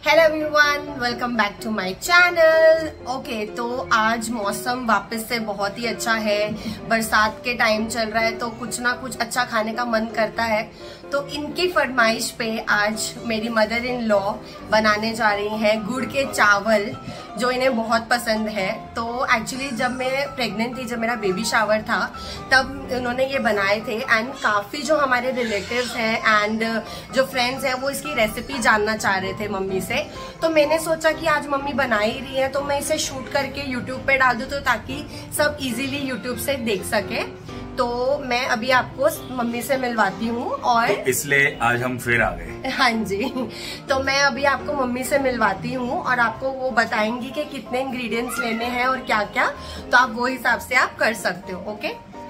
Hello everyone, welcome back to my channel. Okay, तो आज मौसम वापस से बहुत ही अच्छा है। बरसात के टाइम चल रहा है तो कुछ ना कुछ अच्छा खाने का मन करता है। तो इनकी फरमाइश पे आज मेरी मदर इन लॉ बनाने जा रही हैं गुड़ के चावल, जो इन्हें बहुत पसंद है। तो एक्चुअली जब मैं प्रेग्नेंट थी, जब मेरा बेबी शावर था, तब उन्होंने ये बनाए थे। एंड काफ़ी जो हमारे रिलेटिव्स हैं एंड जो फ्रेंड्स हैं वो इसकी रेसिपी जानना चाह रहे थे मम्मी से। तो मैंने सोचा कि आज मम्मी बना ही रही है तो मैं इसे शूट करके यूट्यूब पे डाल दूँ, तो ताकि सब इजीली यूट्यूब से देख सके। तो मैं अभी आपको मम्मी से मिलवाती हूँ और तो इसलिए आज हम फिर आ गए। हाँ जी, तो मैं अभी आपको मम्मी से मिलवाती हूँ और आपको वो बताएंगी कि कितने इंग्रेडिएंट्स लेने हैं और क्या क्या, तो आप वो हिसाब से आप कर सकते हो। ओके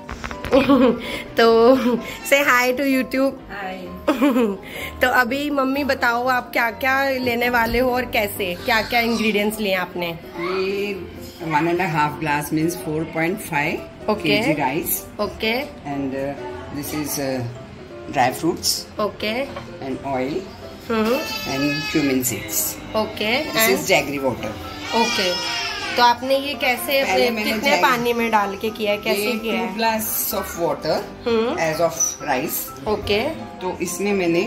तो से हाय टू यूट्यूब। हाय। तो अभी मम्मी बताओ आप क्या क्या लेने वाले हो और कैसे, क्या क्या इंग्रेडिएंट्स लिए आपने? ये 1.5 glass means 4.5 Okay. kg rice. Okay And this is dry fruits okay and oil and cumin seeds. Okay This is jaggery water. Okay. तो आपने ये कैसे पहले मैंने कितने पानी में डाल के किया है, कैसे ये किया 2 है? glass of water as of rice. Okay तो इसमें मैंने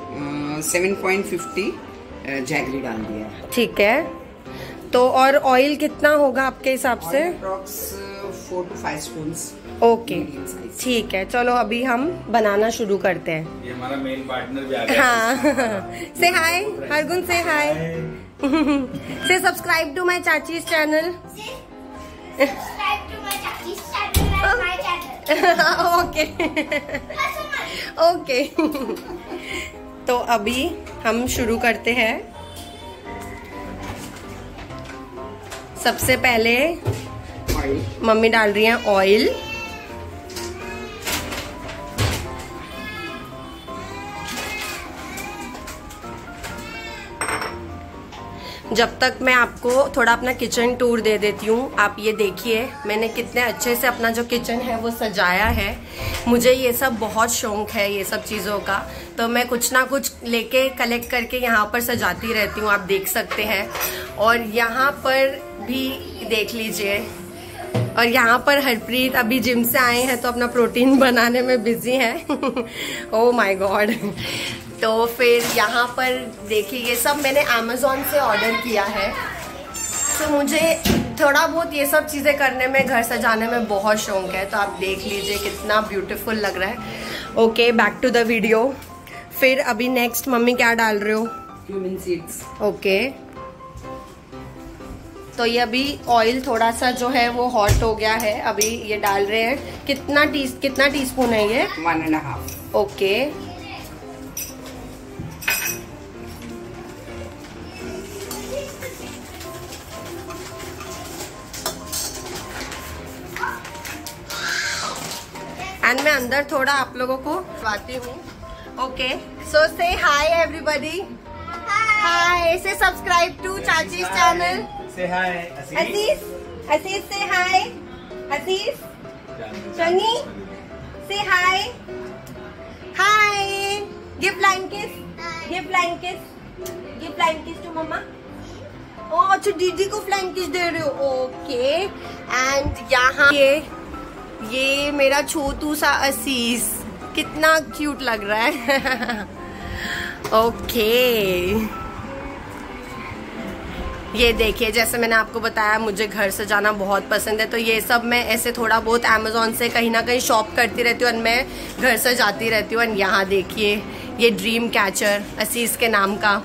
7.50 जैगरी डाल दिया है। ठीक है। तो और ऑयल कितना होगा आपके हिसाब से? Approx 4 to 5 spoons. Okay medium size. ठीक है, चलो अभी हम बनाना शुरू करते हैं। ये हमारा मेन पार्टनर भी आ गया। हाँ से हाय Hargun, say hi say subscribe to my Chachi's channel. Subscribe to my Chachi's channel and my channel. Okay okay. तो अभी हम शुरू करते हैं। सबसे पहले Oil. मम्मी डाल रही हैं ऑयल। जब तक मैं आपको थोड़ा अपना किचन टूर दे देती हूँ, आप ये देखिए मैंने कितने अच्छे से अपना जो किचन है वो सजाया है। मुझे ये सब बहुत शौक है, ये सब चीज़ों का, तो मैं कुछ ना कुछ लेके कलेक्ट करके यहाँ पर सजाती रहती हूँ, आप देख सकते हैं। और यहाँ पर भी देख लीजिए। और यहाँ पर हरप्रीत अभी जिम से आए हैं तो अपना प्रोटीन बनाने में बिजी हैं। Oh my God. तो फिर यहाँ पर देखिए ये सब मैंने अमेज़ॉन से ऑर्डर किया है। तो मुझे थोड़ा बहुत ये सब चीज़ें करने में, घर सजाने में बहुत शौक है। तो आप देख लीजिए कितना ब्यूटीफुल लग रहा है। Okay, back to the video. फिर अभी नेक्स्ट मम्मी क्या डाल रहे हो? Cumin seeds. ओके, तो ये अभी ऑयल थोड़ा सा जो है वो हॉट हो गया है, अभी ये डाल रहे हैं। कितना टीस्पून है ये? 1.5. ओके, एंड मैं अंदर थोड़ा आप लोगों को बताती हूँ। ओके, सो से हाय everybody. Hi, say subscribe to Chachi's channel. Say hi, Aziz, Aziz say hi. Aziz, Shani, say hi. Hi. Give flying kiss. Give flying kiss. Give flying kiss to mama. Oh, अच्छा दीदी को flying kiss दे रहे हो। Okay, and यहाँ ये मेरा छोटू सा असीस कितना क्यूट लग रहा है। ओके, ये देखिए जैसे मैंने आपको बताया मुझे घर सजाना बहुत पसंद है, तो ये सब मैं ऐसे थोड़ा बहुत अमेज़ॉन से कहीं ना कहीं शॉप करती रहती हूँ और मैं घर सजाती रहती हूँ। और यहाँ देखिए ये ड्रीम कैचर असीस के नाम का।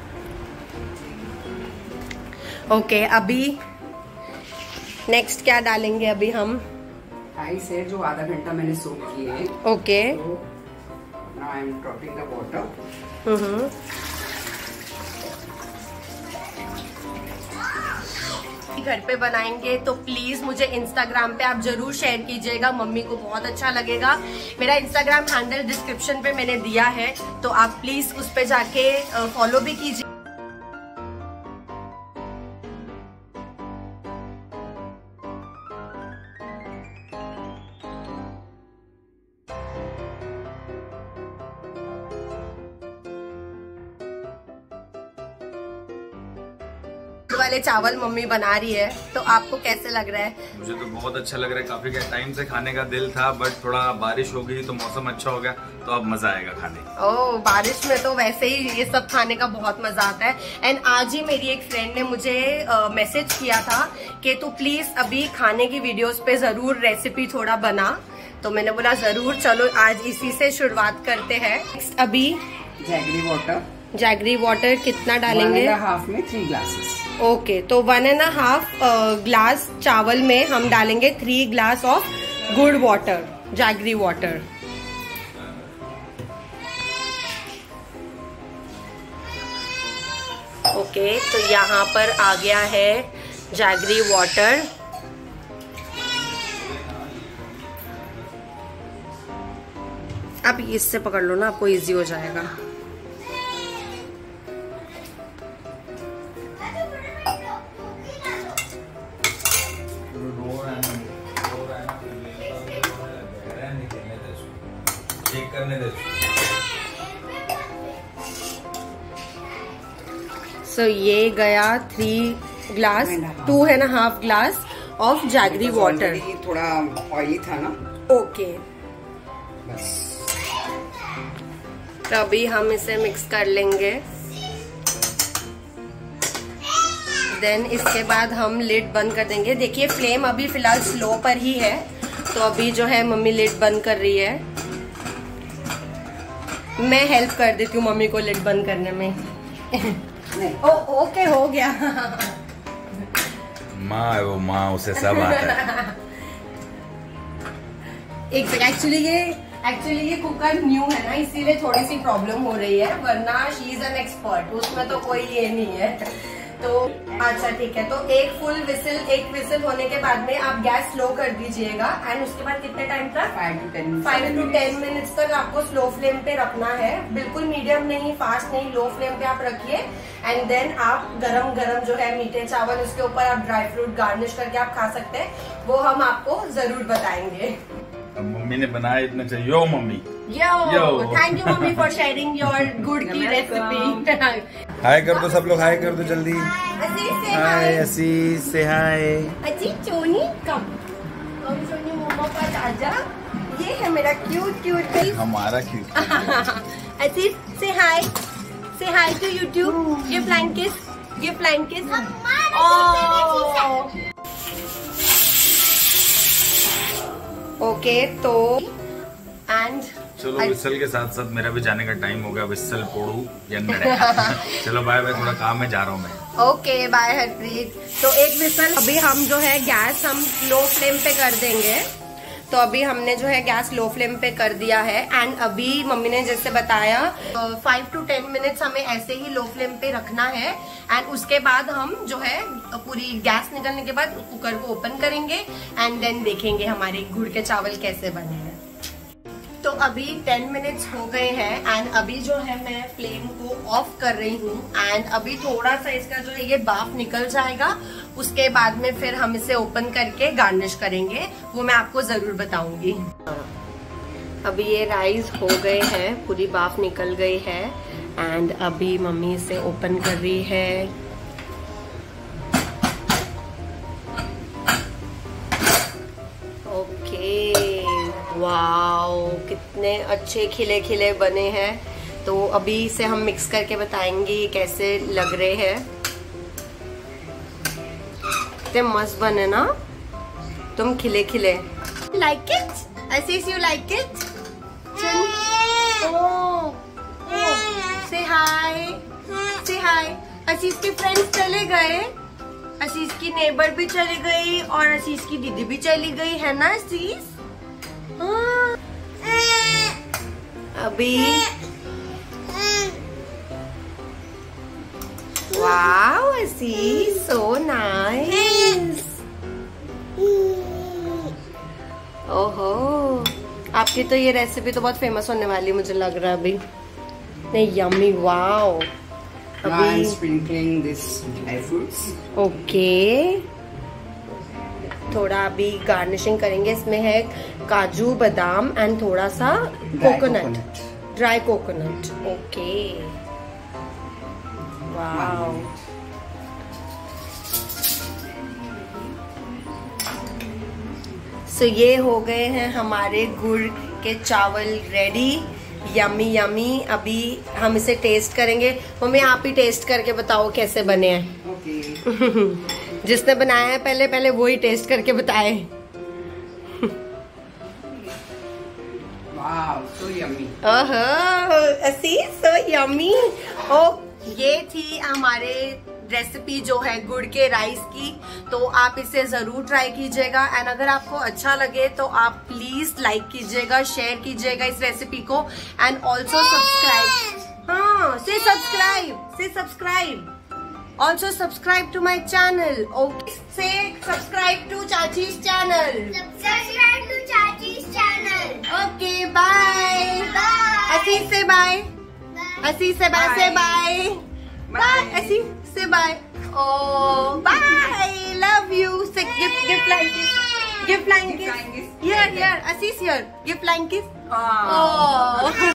ओके, अभी नेक्स्ट क्या डालेंगे अभी हम? राइस है जो आधा घंटा मैंने सोक किए हैं। ओके, तो now I am dropping the water. घर पे बनाएंगे तो प्लीज मुझे इंस्टाग्राम पे आप जरूर शेयर कीजिएगा, मम्मी को बहुत अच्छा लगेगा। मेरा इंस्टाग्राम हैंडल डिस्क्रिप्शन पे मैंने दिया है, तो आप प्लीज उस पे जाके फॉलो भी कीजिए। वाले चावल मम्मी बना रही है, तो आपको कैसे लग रहा है? मुझे तो बहुत अच्छा लग रहा है। काफी टाइम से खाने का दिल था, बट थोड़ा बारिश हो गई तो मौसम अच्छा हो गया, तो अब मजा आएगा खाने। ओह, बारिश में तो वैसे ही ये सब खाने का बहुत मजा आता है। एंड आज ही मेरी एक फ्रेंड ने मुझे मैसेज किया था कि तू प्लीज अभी खाने की वीडियोस पे जरूर रेसिपी थोड़ा बना, तो मैंने बोला जरूर, चलो आज इसी से शुरुआत करते हैं। नेक्स्ट अभी जैगरी वाटर। जैगरी वाटर कितना डालेंगे? 1.5 में 3 ग्लासेस। ओके, तो 1.5 ग्लास चावल में हम डालेंगे 3 ग्लास ऑफ गुड वाटर, जैगरी वाटर। ओके, तो यहाँ पर आ गया है जैगरी वाटर। आप इससे पकड़ लो ना, आपको इजी हो जाएगा। सो ये गया 3 glass, 2.5 glass of jaggery water. थोड़ा ऑयली था ना। ओके, बस तो अभी हम इसे मिक्स कर लेंगे। देन इसके बाद हम लिड बंद कर देंगे। देखिए फ्लेम अभी फिलहाल स्लो पर ही है, तो अभी जो है मम्मी लिड बंद कर रही है। मैं हेल्प कर देती हूँ मम्मी को लिड बंद करने में। ओके, हो गया। माँ वो माँ, उसे सब आता है। एक सेकंड, एक्चुअली ये कुकर न्यू है ना, इसीलिए थोड़ी सी प्रॉब्लम हो रही है, वरना शी इज एन एक्सपर्ट, उसमें तो कोई ये नहीं है। तो अच्छा ठीक है, तो एक विसिल होने के बाद में आप गैस स्लो कर दीजिएगा। एंड उसके बाद कितने टाइम तक? 5 to 10 मिनट्स तक आपको स्लो फ्लेम पे रखना है। बिल्कुल मीडियम नहीं, फास्ट नहीं, लो फ्लेम पे आप रखिए। एंड देन आप गरम जो है मीठे चावल, उसके ऊपर आप ड्राई फ्रूट गार्निश करके आप खा सकते हैं, वो हम आपको जरूर बताएंगे। अब मम्मी ने बनाया इतना चाहिए। Yo mummy, yo thank you mummy for sharing your गुड की रेसिपी। हाय कर दो सब लोग, हाय कर दो जल्दी। हाय असीस से हाय। अजी चोनी कम चोनी मम्मा का चाचा, ये है मेरा क्यूट हमारा cute. Asees say hi to YouTube. ये फ्लाइंग किस। ओके, तो एंड चलो विसल के साथ साथ मेरा भी जाने का टाइम हो गया। विसल पोड़ू चलो बाय बाय, थोड़ा काम में जा रहा हूँ मैं। Okay bye Harpreet. तो एक विसल अभी हम जो है गैस हम लो फ्लेम पे कर देंगे। तो अभी हमने जो है गैस लो फ्लेम पे कर दिया है। एंड अभी मम्मी ने जैसे बताया 5 to 10 मिनट्स हमें ऐसे ही लो फ्लेम पे रखना है। एंड उसके बाद हम जो है पूरी गैस निकलने के बाद कुकर को ओपन करेंगे एंड देन देखेंगे हमारे गुड़ के चावल कैसे बने हैं। तो अभी 10 मिनट्स हो गए हैं एंड अभी जो है मैं फ्लेम को ऑफ कर रही हूँ। एंड अभी थोड़ा सा इसका जो है ये भाप निकल जाएगा, उसके बाद में फिर हम इसे ओपन करके गार्निश करेंगे, वो मैं आपको जरूर बताऊंगी। अभी ये राइस हो गए हैं, पूरी भाप निकल गई है एंड अभी मम्मी इसे ओपन कर रही है। ओके, वाओ कितने अच्छे खिले खिले बने हैं। तो अभी इसे हम मिक्स करके बताएंगे ये कैसे लग रहे हैं। कितने मस्त बने ना, तुम खिले खिले। Like it Asees, you like it? Say hi. असीस के फ्रेंड्स चले गए, असीस की नेबर भी चली गई और असीस की दीदी भी चली गई है ना असीस। अभी वाओ असीस, सो नाइस। ओहो, आपकी तो ये रेसिपी तो बहुत फेमस होने वाली मुझे लग रहा है अभी। नहीं, यम्मी, वाओ। अभी sprinkling this dry fruits. Okay, थोड़ा अभी गार्निशिंग करेंगे। इसमें है काजू, बादाम एंड थोड़ा सा coconut, dry coconut. Okay, wow. So ये हो गए हैं हमारे गुड़ के चावल रेडी। Yummy yummy. अभी हम इसे टेस्ट करेंगे। मम्मी आप ही टेस्ट करके बताओ कैसे बने हैं। Okay. जिसने बनाया है पहले पहले वो ही टेस्ट करके बताए। Wow, so yummy. So yummy. Oh ये थी हमारे रेसिपी जो है गुड़ के राइस की। तो आप इसे जरूर ट्राई कीजिएगा एंड अगर आपको अच्छा लगे तो आप प्लीज लाइक कीजिएगा, शेयर कीजिएगा इस रेसिपी को एंड ऑल्सो सब्सक्राइब। हाँ say subscribe also subscribe to my channel. Okay say subscribe to Chachi's channel. Subscribe to Chachi's channel. Okay bye. Asees say bye. Asees say bye से bye. Bye Asees say bye. Oh bye love you. Say gift flying kiss. Gift flying kiss. Here Asees here gift flying किस।